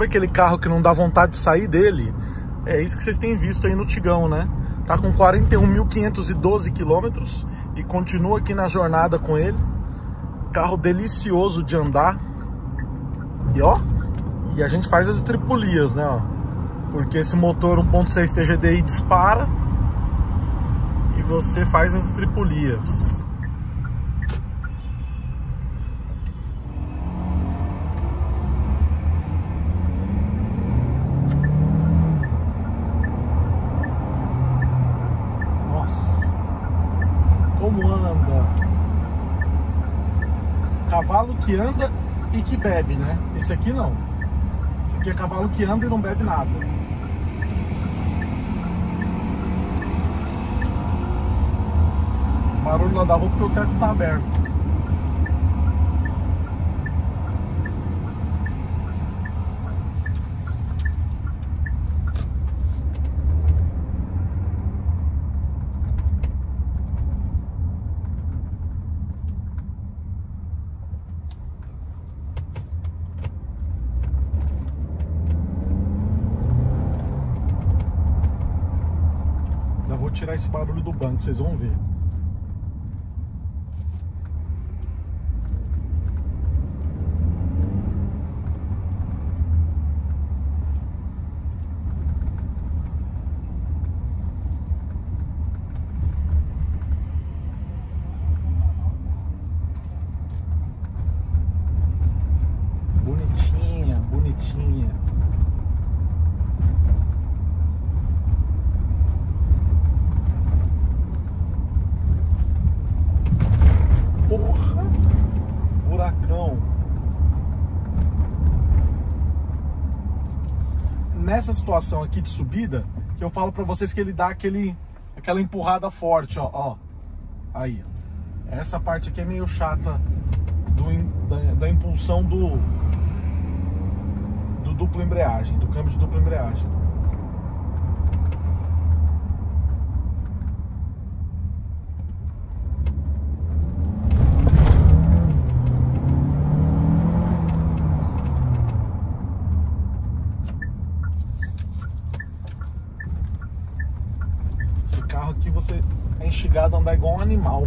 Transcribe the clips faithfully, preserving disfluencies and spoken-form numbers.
Sabe aquele carro que não dá vontade de sair dele? É isso que vocês têm visto aí no Tigão, né? Tá com quarenta e um mil quinhentos e doze quilômetros e continua aqui na jornada com ele. Carro delicioso de andar. E ó, e a gente faz as estripulias, né? Ó, porque esse motor um ponto seis T G D I dispara e você faz as estripulias. Como anda? Cavalo que anda e que bebe, né? Esse aqui não. Esse aqui é cavalo que anda e não bebe nada. Barulho lá da rua porque o teto tá aberto. Vou tirar esse barulho do banco, vocês vão ver. Bonitinha, bonitinha. Porra, buracão. Nessa situação aqui de subida, que eu falo pra vocês que ele dá aquele, aquela empurrada forte, ó, ó. Aí, ó. Essa parte aqui é meio chata do, da, da impulsão do, do duplo embreagem, do câmbio de dupla embreagem. Carro aqui você é instigado a andar igual um animal.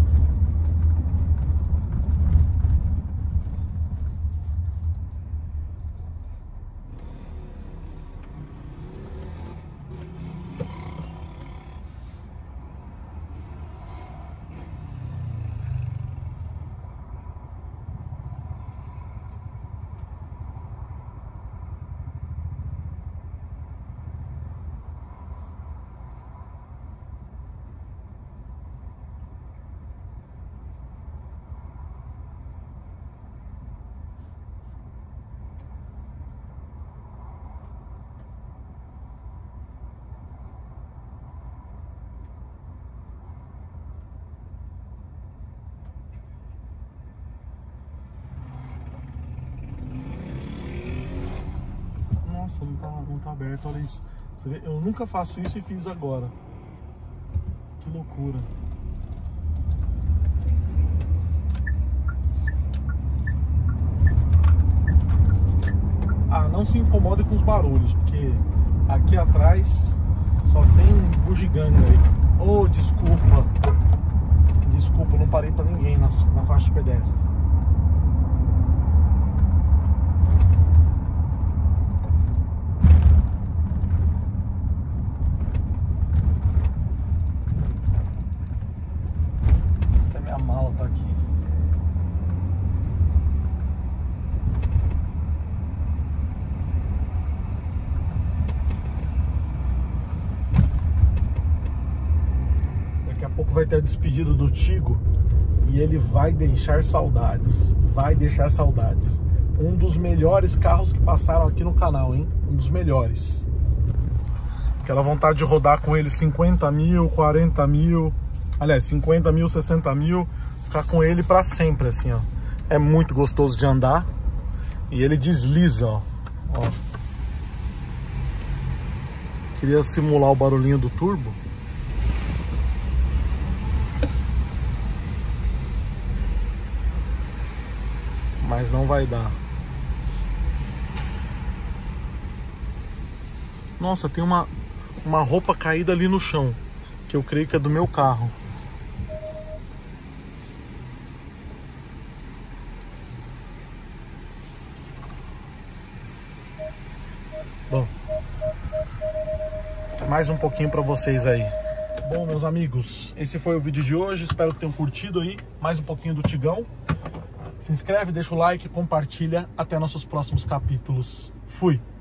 Nossa, não tá, não tá aberto, olha isso. Você vê, eu nunca faço isso e fiz agora. Que loucura. Ah, não se incomode com os barulhos, porque aqui atrás só tem bugiganga aí. Oh, desculpa. Desculpa, não parei pra ninguém na, na faixa de pedestre. Até minha mala tá aqui. Daqui a pouco vai ter a despedida do Tigo e ele vai deixar saudades. Vai deixar saudades. Um dos melhores carros que passaram aqui no canal, hein? Um dos melhores. Aquela vontade de rodar com ele cinquenta mil, quarenta mil, aliás, cinquenta mil, sessenta mil, ficar com ele pra sempre, assim, ó. É muito gostoso de andar e ele desliza, ó. Ó. Queria simular o barulhinho do turbo. Mas não vai dar. Nossa, tem uma, uma roupa caída ali no chão, que eu creio que é do meu carro. Bom, mais um pouquinho para vocês aí. Bom, meus amigos, esse foi o vídeo de hoje. Espero que tenham curtido aí mais um pouquinho do Tigão. Se inscreve, deixa o like, compartilha. Até nossos próximos capítulos. Fui!